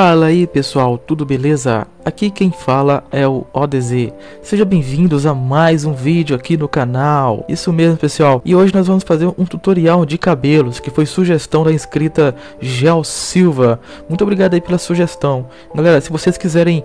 Fala aí pessoal, tudo beleza? Aqui quem fala é o ODZ. Sejam bem-vindos a mais um vídeo aqui no canal. Isso mesmo pessoal, e hoje nós vamos fazer um tutorial de cabelos, que foi sugestão da inscrita Gel Silva. Muito obrigado aí pela sugestão. Galera, se vocês quiserem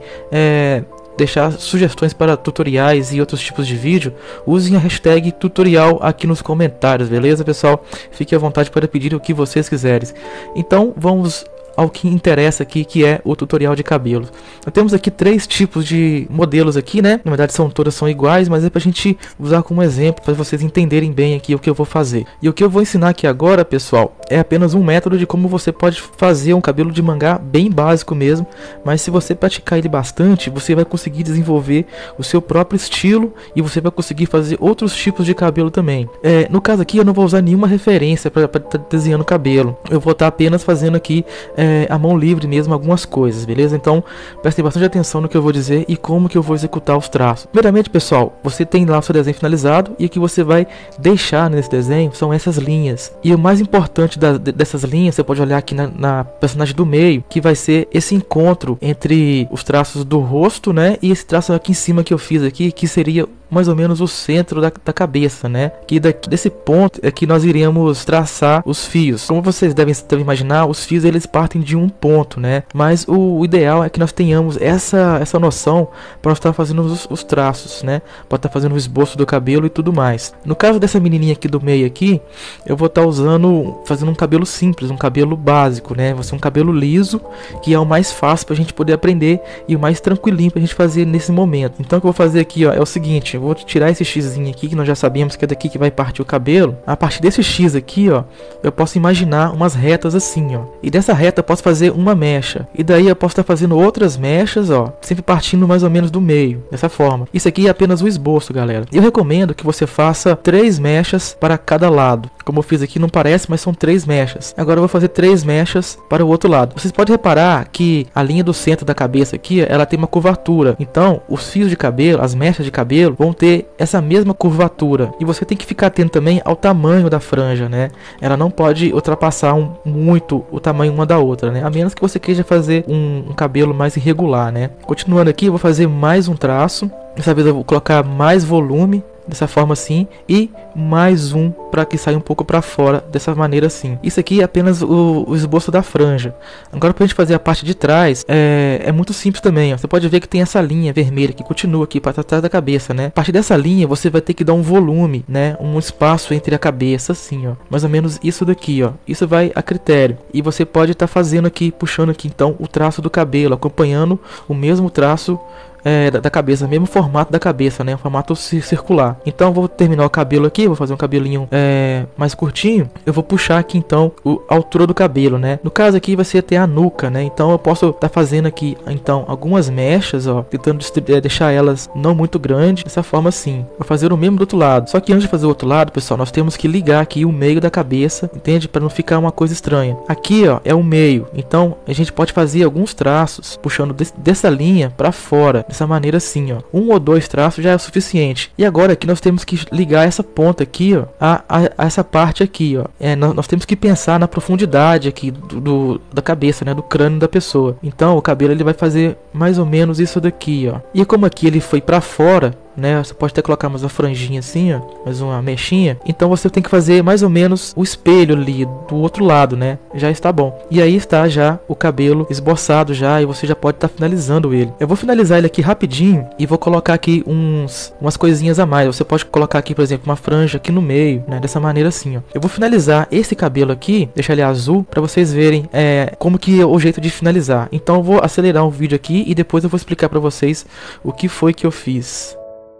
deixar sugestões para tutoriais e outros tipos de vídeo, usem a hashtag tutorial aqui nos comentários, beleza pessoal? Fique à vontade para pedir o que vocês quiserem. Então vamos ao que interessa aqui, que é o tutorial de cabelos. Nós temos aqui três tipos de modelos aqui, né? Na verdade todas são iguais, mas é pra gente usar como exemplo, para vocês entenderem bem aqui o que eu vou fazer. E o que eu vou ensinar aqui agora, pessoal, é apenas um método de como você pode fazer um cabelo de mangá bem básico mesmo, mas se você praticar ele bastante, você vai conseguir desenvolver o seu próprio estilo e você vai conseguir fazer outros tipos de cabelo também. No caso aqui eu não vou usar nenhuma referência para estar desenhando o cabelo. Eu vou estar apenas fazendo aqui a mão livre mesmo algumas coisas, beleza? Então prestem bastante atenção no que eu vou dizer e como que eu vou executar os traços. Primeiramente pessoal, você tem lá o seu desenho finalizado e o que você vai deixar nesse desenho são essas linhas. E o mais importante dessas linhas, você pode olhar aqui na personagem do meio, que vai ser esse encontro entre os traços do rosto, né? E esse traço aqui em cima que eu fiz aqui, que seria mais ou menos o centro da cabeça, né? Que desse ponto é que nós iremos traçar os fios. Como vocês devem imaginar, os fios eles partem de um ponto, né? Mas o ideal é que nós tenhamos essa noção para estar fazendo os traços, né? Para estar fazendo o esboço do cabelo e tudo mais. No caso dessa menininha aqui do meio aqui, eu vou estar fazendo um cabelo simples, um cabelo básico, né? Vai ser um cabelo liso, que é o mais fácil para a gente poder aprender e o mais tranquilinho para a gente fazer nesse momento. Então o que eu vou fazer aqui, ó, é o seguinte: eu vou tirar esse xzinho aqui, que nós já sabemos que é daqui que vai partir o cabelo. A partir desse x aqui, ó, eu posso imaginar umas retas assim, ó. E dessa reta eu posso fazer uma mecha. E daí eu posso estar fazendo outras mechas, ó, sempre partindo mais ou menos do meio, dessa forma. Isso aqui é apenas o esboço, galera. Eu recomendo que você faça 3 mechas para cada lado. Como eu fiz aqui, não parece, mas são 3 mechas. Agora eu vou fazer 3 mechas para o outro lado. Vocês podem reparar que a linha do centro da cabeça aqui, ela tem uma curvatura. Então, os fios de cabelo, as mechas de cabelo, vão ter essa mesma curvatura. E você tem que ficar atento também ao tamanho da franja, né? Ela não pode ultrapassar muito o tamanho uma da outra, né? A menos que você queira fazer um cabelo mais irregular, né? Continuando aqui, eu vou fazer mais um traço. Dessa vez eu vou colocar mais volume, dessa forma assim, e mais um para que saia um pouco para fora, dessa maneira assim. Isso aqui é apenas o esboço da franja. Agora pra gente fazer a parte de trás, é muito simples também, ó. Você pode ver que tem essa linha vermelha que continua aqui para trás da cabeça, né? A partir dessa linha você vai ter que dar um volume, né? Um espaço entre a cabeça assim, ó. Mais ou menos isso daqui, ó. Isso vai a critério. E você pode estar fazendo aqui, puxando aqui então o traço do cabelo, acompanhando o mesmo traço da cabeça, mesmo formato da cabeça, né? Um formato circular. Então eu vou terminar o cabelo aqui, vou fazer um cabelinho mais curtinho. Eu vou puxar aqui então a altura do cabelo, né? No caso aqui vai ser até a nuca, né? Então eu posso estar fazendo aqui então algumas mechas, ó, tentando deixar elas não muito grandes, dessa forma assim. Vou fazer o mesmo do outro lado. Só que antes de fazer o outro lado, pessoal, nós temos que ligar aqui o meio da cabeça, entende? Para não ficar uma coisa estranha. Aqui, ó, é o meio. Então a gente pode fazer alguns traços puxando dessa linha para fora. Dessa maneira assim, ó. 1 ou 2 traços já é o suficiente. E agora aqui nós temos que ligar essa ponta aqui, ó, a essa parte aqui, ó. Nós temos que pensar na profundidade aqui da cabeça, né, do crânio da pessoa. Então o cabelo ele vai fazer mais ou menos isso daqui, ó. E como aqui ele foi para fora, né, você pode até colocar mais uma franjinha assim, ó, mais uma mechinha. Então você tem que fazer mais ou menos o espelho ali do outro lado, né? Já está bom. E aí está já o cabelo esboçado já, e você já pode estar finalizando ele. Eu vou finalizar ele aqui rapidinho e vou colocar aqui umas coisinhas a mais. Você pode colocar aqui, por exemplo, uma franja aqui no meio, né? Dessa maneira assim, ó. Eu vou finalizar esse cabelo aqui, deixar ele azul, para vocês verem como que é o jeito de finalizar. Então eu vou acelerar o vídeo aqui e depois eu vou explicar para vocês o que foi que eu fiz.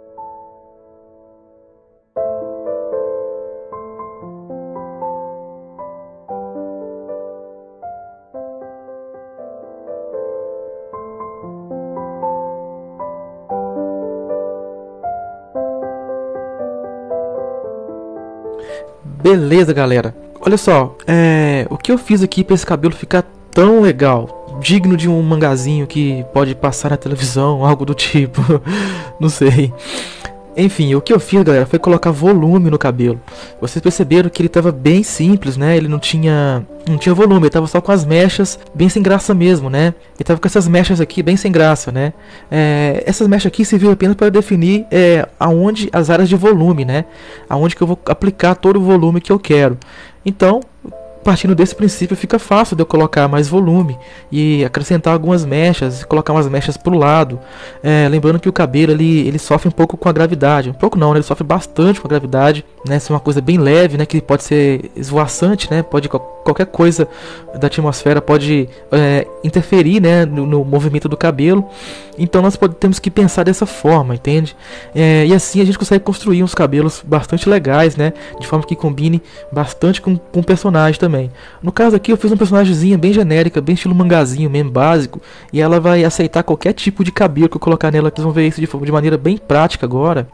Beleza, galera. Olha só, o que eu fiz aqui para esse cabelo ficar tão legal, digno de um mangazinho que pode passar na televisão, algo do tipo, não sei. Enfim, o que eu fiz, galera, foi colocar volume no cabelo. Vocês perceberam que ele tava bem simples, né? Ele não tinha volume, ele tava só com as mechas bem sem graça mesmo, né? Ele tava com essas mechas aqui bem sem graça, né? Essas mechas aqui serviram apenas para definir aonde as áreas de volume, né? Aonde que eu vou aplicar todo o volume que eu quero. Então, partindo desse princípio, fica fácil de eu colocar mais volume e acrescentar algumas mechas, colocar umas mechas para o lado. Lembrando que o cabelo ele sofre um pouco com a gravidade, um pouco não, né? Ele sofre bastante com a gravidade, né? Se é uma coisa bem leve, né? Que pode ser esvoaçante, né? Qualquer coisa da atmosfera pode interferir, né? No movimento do cabelo. Então nós temos que pensar dessa forma, entende? E assim a gente consegue construir uns cabelos bastante legais, né? De forma que combine bastante com o personagem também. No caso aqui eu fiz uma personagemzinha bem genérica, bem estilo mangazinho mesmo, básico. E ela vai aceitar qualquer tipo de cabelo que eu colocar nela. Vocês vão ver isso de maneira bem prática agora.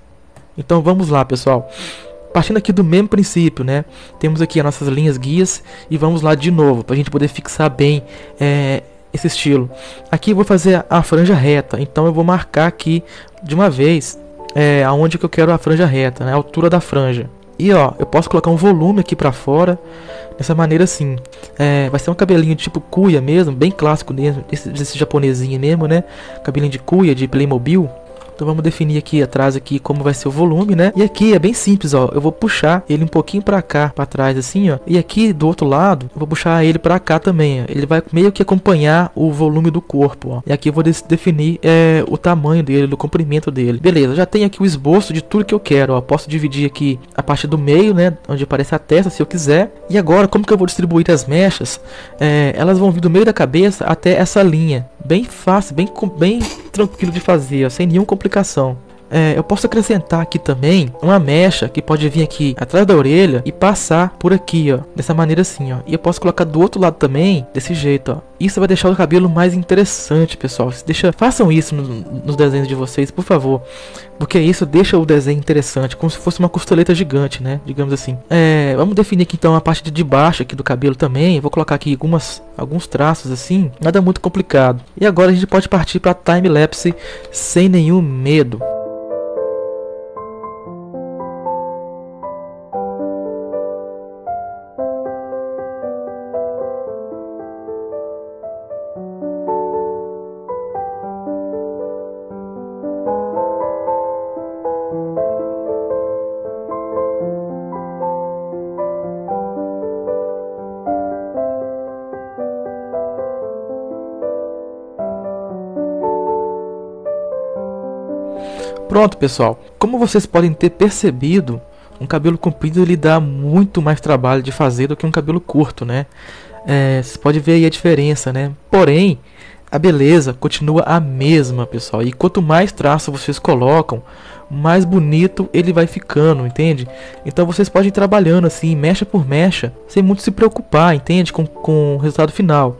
Então vamos lá, pessoal. Partindo aqui do mesmo princípio, né? Temos aqui as nossas linhas guias. E vamos lá de novo, para a gente poder fixar bem esse estilo. Aqui eu vou fazer a franja reta. Então eu vou marcar aqui de uma vez aonde que eu quero a franja reta, né? A altura da franja. E ó, eu posso colocar um volume aqui pra fora, dessa maneira assim. Vai ser um cabelinho tipo cuia mesmo, bem clássico mesmo, desse japonesinho mesmo, né? Cabelinho de cuia, de Playmobil. Então vamos definir aqui atrás aqui como vai ser o volume, né? E aqui é bem simples, ó. Eu vou puxar ele um pouquinho pra cá, pra trás assim, ó. E aqui do outro lado, eu vou puxar ele pra cá também, ó. Ele vai meio que acompanhar o volume do corpo, ó. E aqui eu vou definir o tamanho dele, o comprimento dele. Beleza, já tenho aqui o esboço de tudo que eu quero, ó. Posso dividir aqui a parte do meio, né? Onde aparece a testa, se eu quiser. E agora, como que eu vou distribuir as mechas? Elas vão vir do meio da cabeça até essa linha. Bem fácil, bem tranquilo de fazer, ó, sem nenhuma complicação. Eu posso acrescentar aqui também uma mecha que pode vir aqui atrás da orelha e passar por aqui, ó, dessa maneira assim, ó. E eu posso colocar do outro lado também, desse jeito, ó. Isso vai deixar o cabelo mais interessante, pessoal. Façam isso nos desenhos de vocês, por favor, porque isso deixa o desenho interessante, como se fosse uma costeleta gigante, né? Digamos assim. Vamos definir aqui então a parte de baixo aqui do cabelo também. Eu vou colocar aqui alguns traços assim, nada muito complicado. E agora a gente pode partir para time-lapse sem nenhum medo. Pronto, pessoal, como vocês podem ter percebido, um cabelo comprido ele dá muito mais trabalho de fazer do que um cabelo curto, né? Você pode ver aí a diferença, né? Porém, a beleza continua a mesma, pessoal. E quanto mais traço vocês colocam, mais bonito ele vai ficando, entende? Então vocês podem ir trabalhando assim, mecha por mecha, sem muito se preocupar, entende? Com o resultado final.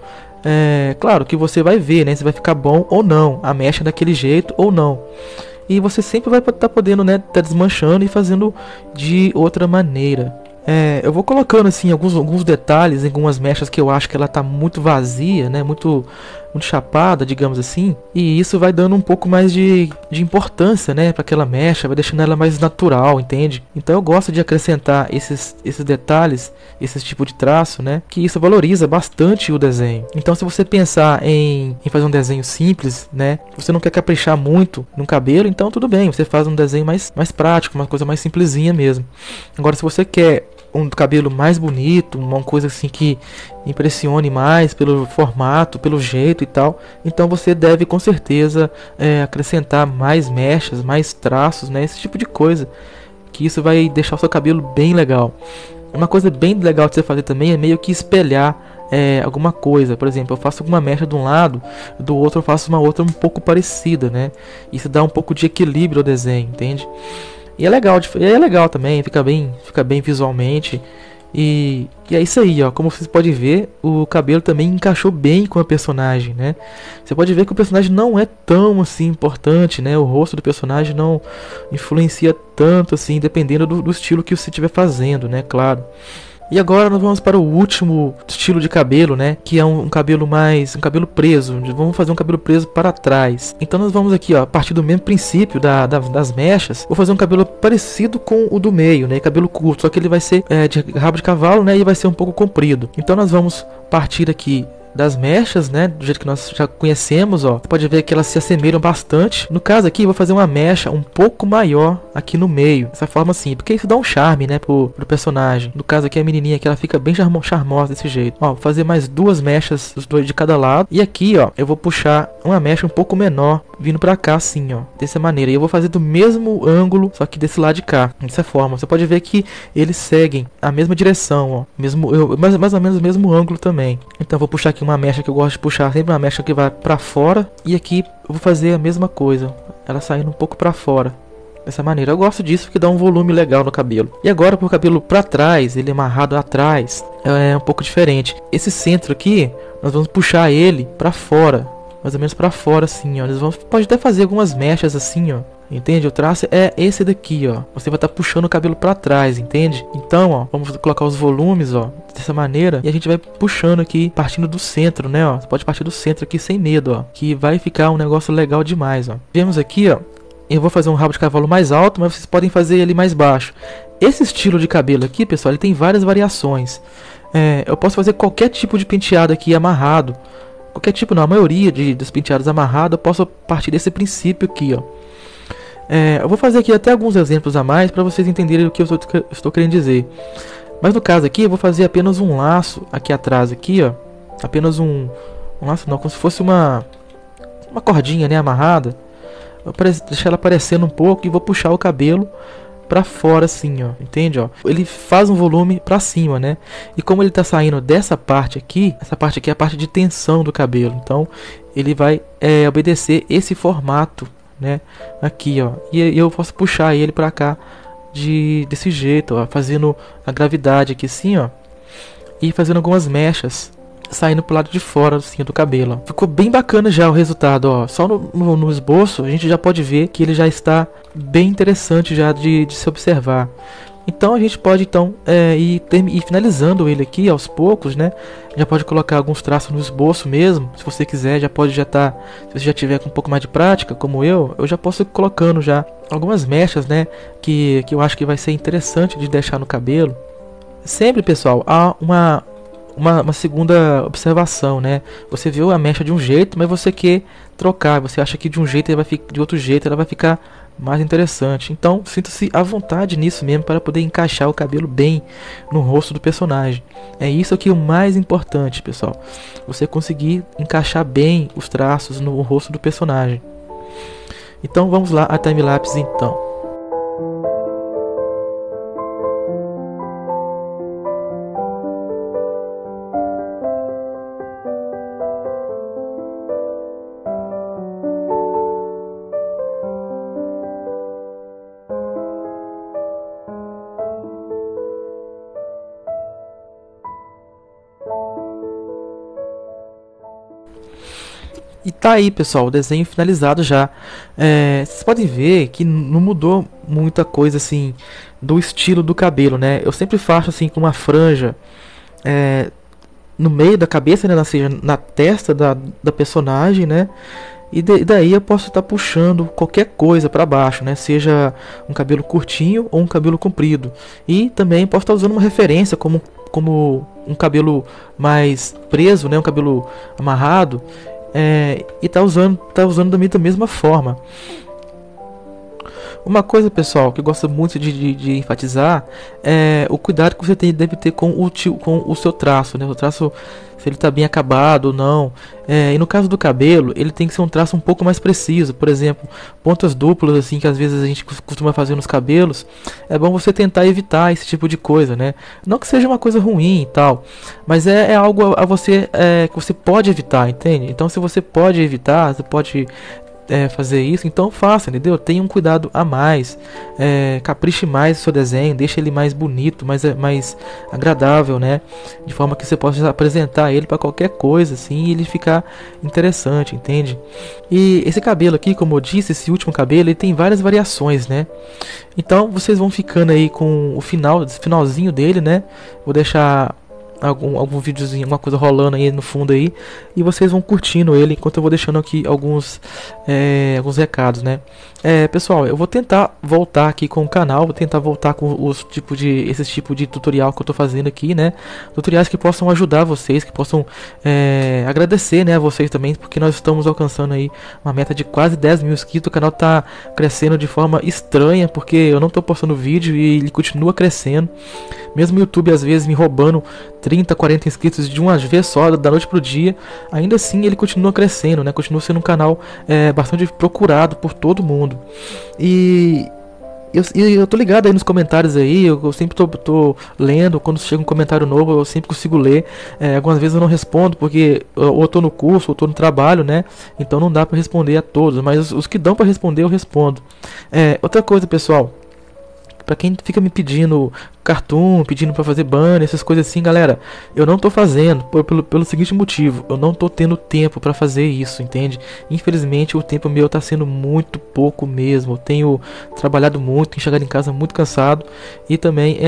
Claro que você vai ver, né? Se vai ficar bom ou não, a mecha daquele jeito ou não. E você sempre vai estar podendo, né, tá desmanchando e fazendo de outra maneira. Eu vou colocando assim alguns detalhes em algumas mechas que eu acho que ela tá muito vazia, né, muito chapada, digamos assim. E isso vai dando um pouco mais de importância, né, para aquela mecha, vai deixando ela mais natural, entende? Então eu gosto de acrescentar esses detalhes, esse tipo de traço, né, que isso valoriza bastante o desenho. Então se você pensar em fazer um desenho simples, né, você não quer caprichar muito no cabelo, então tudo bem, você faz um desenho mais prático, uma coisa mais simplesinha mesmo. Agora se você quer um cabelo mais bonito, uma coisa assim que impressione mais pelo formato, pelo jeito e tal, então você deve com certeza acrescentar mais mechas, mais traços, né, esse tipo de coisa, que isso vai deixar o seu cabelo bem legal. Uma coisa bem legal de você fazer também é meio que espelhar alguma coisa. Por exemplo, eu faço alguma mecha de um lado, do outro eu faço uma outra um pouco parecida, né? Isso dá um pouco de equilíbrio ao desenho, entende? E é legal também, fica bem visualmente. E é isso aí, ó. Como vocês podem ver, o cabelo também encaixou bem com a personagem, né? Você pode ver que o personagem não é tão assim importante, né? O rosto do personagem não influencia tanto assim, dependendo do estilo que você estiver fazendo, né? Claro. E agora nós vamos para o último estilo de cabelo, né? Que é um cabelo um cabelo preso. Vamos fazer um cabelo preso para trás. Então nós vamos aqui, ó, a partir do mesmo princípio das mechas, vou fazer um cabelo parecido com o do meio, né? Cabelo curto, só que ele vai ser de rabo de cavalo, né? E vai ser um pouco comprido. Então nós vamos partir aqui das mechas, né, do jeito que nós já conhecemos, ó. Você pode ver que elas se assemelham bastante. No caso aqui, eu vou fazer uma mecha um pouco maior aqui no meio, dessa forma assim, porque isso dá um charme, né, pro personagem. No caso aqui, a menininha aqui, ela fica bem charmosa desse jeito. Ó, vou fazer mais duas mechas, os dois de cada lado. E aqui, ó, eu vou puxar uma mecha um pouco menor, vindo pra cá assim, ó, dessa maneira. E eu vou fazer do mesmo ângulo, só que desse lado de cá, dessa forma. Você pode ver que eles seguem a mesma direção, ó, mais ou menos o mesmo ângulo também. Então eu vou puxar aqui uma mecha que eu gosto de puxar, sempre uma mecha que vai pra fora. E aqui eu vou fazer a mesma coisa, ela saindo um pouco pra fora, dessa maneira. Eu gosto disso porque dá um volume legal no cabelo. E agora pro cabelo pra trás, ele amarrado atrás, é um pouco diferente. Esse centro aqui, nós vamos puxar ele pra fora, mais ou menos pra fora assim, ó. Pode até fazer algumas mechas assim, ó. Entende? O traço é esse daqui, ó. Você vai estar puxando o cabelo para trás, entende? Então, ó, vamos colocar os volumes, ó, dessa maneira. E a gente vai puxando aqui, partindo do centro, né, ó. Você pode partir do centro aqui sem medo, ó. Que vai ficar um negócio legal demais, ó. Vemos aqui, ó. Eu vou fazer um rabo de cavalo mais alto, mas vocês podem fazer ele mais baixo. Esse estilo de cabelo aqui, pessoal, ele tem várias variações. Eu posso fazer qualquer tipo de penteado aqui amarrado. Qualquer tipo, não, a maioria dos penteados amarrados, eu posso partir desse princípio aqui, ó. Eu vou fazer aqui até alguns exemplos a mais para vocês entenderem o que eu estou querendo dizer. Mas no caso aqui eu vou fazer apenas um laço aqui atrás aqui, ó. Apenas um laço não, como se fosse uma cordinha, né, amarrada. Vou deixar ela aparecendo um pouco e vou puxar o cabelo para fora assim, ó. Entende, ó? Ele faz um volume para cima, né? E como ele tá saindo dessa parte aqui, essa parte aqui é a parte de tensão do cabelo. Então ele vai obedecer esse formato, né, aqui, ó, e eu posso puxar ele pra cá desse jeito, ó, fazendo a gravidade aqui assim, ó, e fazendo algumas mechas saindo pro lado de fora assim, do cabelo, ó. Ficou bem bacana já o resultado, ó. Só no esboço a gente já pode ver que ele já está bem interessante já de se observar. Então a gente pode ir finalizando ele aqui aos poucos, né? Já pode colocar alguns traços no esboço mesmo, se você quiser. Já pode se você já tiver com um pouco mais de prática, como eu já posso ir colocando já algumas mechas, né? Que eu acho que vai ser interessante de deixar no cabelo. Sempre, pessoal, há uma segunda observação, né? Você viu a mecha de um jeito, mas você quer trocar. Você acha que de um jeito de outro jeito ela vai ficar mais interessante. Então sinta-se à vontade nisso mesmo, para poder encaixar o cabelo bem no rosto do personagem. É isso aqui o mais importante, pessoal. Você conseguir encaixar bem os traços no rosto do personagem. Então vamos lá a timelapse então. E tá aí, pessoal, o desenho finalizado já. Vocês podem ver que não mudou muita coisa assim do estilo do cabelo, né? Eu sempre faço assim com uma franja no meio da cabeça, né? Ou seja, na testa da personagem, né? E daí eu posso estar puxando qualquer coisa para baixo, né? Seja um cabelo curtinho ou um cabelo comprido. E também posso estar usando uma referência como um cabelo mais preso, né? Um cabelo amarrado. E tá usando da mesma forma. Uma coisa, pessoal, que eu gosto muito de enfatizar é o cuidado que você deve ter com o seu traço, né? O traço, se ele está bem acabado ou não. E no caso do cabelo, ele tem que ser um traço um pouco mais preciso. Por exemplo, pontas duplas, assim, que às vezes a gente costuma fazer nos cabelos. É bom você tentar evitar esse tipo de coisa, né? Não que seja uma coisa ruim e tal, mas é algo que você pode evitar, entende? Então, se você pode evitar, você pode fazer isso, então faça, entendeu? Tenha um cuidado a mais, capriche mais no seu desenho, deixe ele mais bonito, mais agradável, né? De forma que você possa apresentar ele para qualquer coisa, assim, e ele ficar interessante, entende? E esse cabelo aqui, como eu disse, esse último cabelo, ele tem várias variações, né? Então vocês vão ficando aí com o finalzinho dele, né? Vou deixar algum videozinho, alguma coisa rolando aí no fundo aí, e vocês vão curtindo ele enquanto eu vou deixando aqui alguns recados, né? Pessoal, eu vou tentar voltar aqui com o canal, vou tentar voltar com esse tipo de tutorial que eu tô fazendo aqui, né? Tutoriais que possam ajudar vocês, que possam agradecer, né, a vocês também, porque nós estamos alcançando aí uma meta de quase 10 mil inscritos. O canal tá crescendo de forma estranha, porque eu não tô postando vídeo e ele continua crescendo. Mesmo o YouTube às vezes me roubando 30, 40 inscritos de uma vez só, da noite pro dia, ainda assim ele continua crescendo, né? Continua sendo um canal bastante procurado por todo mundo. E eu tô ligado aí nos comentários aí, eu sempre tô lendo. Quando chega um comentário novo eu sempre consigo ler. Algumas vezes eu não respondo porque ou eu tô no curso ou tô no trabalho, né? Então não dá pra responder a todos, mas os que dão pra responder eu respondo. Outra coisa, pessoal, pra quem fica me pedindo cartoon, pedindo pra fazer banner, essas coisas assim, galera, eu não tô fazendo pelo seguinte motivo: eu não tô tendo tempo pra fazer isso, entende? Infelizmente o tempo meu tá sendo muito pouco mesmo. Eu tenho trabalhado muito, tenho chegado em casa muito cansado, e também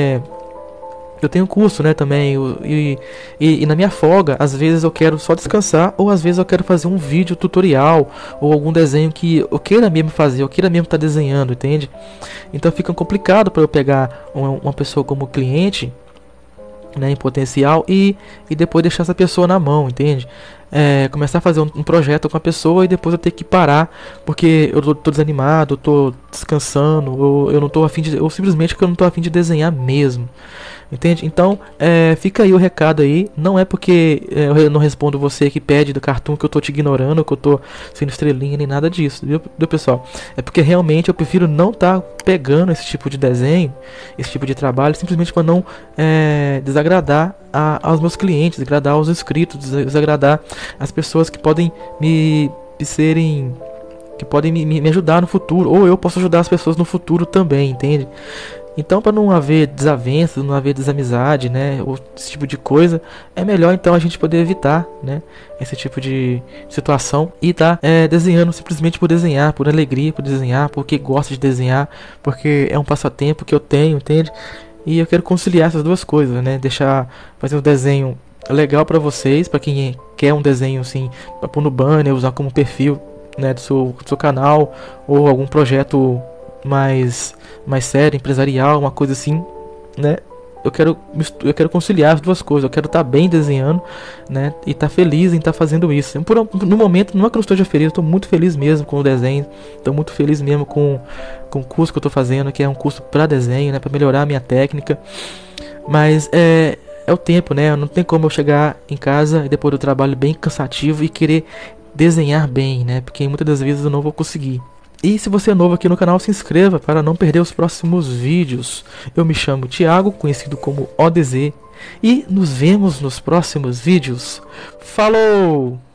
eu tenho curso, né, também, e na minha folga, às vezes eu quero só descansar, ou às vezes eu quero fazer um vídeo tutorial, ou algum desenho que eu queira mesmo fazer, eu queira mesmo estar desenhando, entende? Então fica complicado para eu pegar uma pessoa como cliente, né, em potencial, e depois deixar essa pessoa na mão, entende? Começar a fazer um projeto com a pessoa e depois eu ter que parar porque eu tô desanimado, eu tô descansando, eu não tô afim de, ou simplesmente que eu não tô afim de desenhar mesmo, entende? Então fica aí o recado aí. Não é porque eu não respondo você que pede do cartoon que eu tô te ignorando, que eu tô sendo estrelinha, nem nada disso, viu pessoal? É porque realmente eu prefiro não tá pegando esse tipo de desenho, esse tipo de trabalho, simplesmente para não desagradar aos meus clientes, desagradar aos inscritos, desagradar as pessoas que podem me ajudar no futuro, ou eu posso ajudar as pessoas no futuro também, entende? Então, para não haver desavenças, não haver desamizade, né, ou esse tipo de coisa, é melhor então a gente poder evitar, né, esse tipo de situação e tá desenhando simplesmente por desenhar, por alegria, por desenhar, porque gosta de desenhar, porque é um passatempo que eu tenho, entende? E eu quero conciliar essas duas coisas, né, fazer um desenho legal para vocês, para quem quer um desenho assim, para pôr no banner, usar como perfil, né, do seu canal, ou algum projeto mais sério, empresarial, uma coisa assim, né? Eu quero conciliar as duas coisas. Eu quero estar bem desenhando, né, e estar feliz em estar fazendo isso. No momento, não é que eu não esteja feliz, eu estou muito feliz mesmo com o desenho. Estou muito feliz mesmo com o curso que eu estou fazendo, que é um curso para desenho, né, para melhorar a minha técnica. Mas é o tempo, né? Não tem como eu chegar em casa e depois do trabalho bem cansativo e querer desenhar bem, né? Porque muitas das vezes eu não vou conseguir. E se você é novo aqui no canal, se inscreva para não perder os próximos vídeos. Eu me chamo Thiago, conhecido como ODZ, e nos vemos nos próximos vídeos. Falou!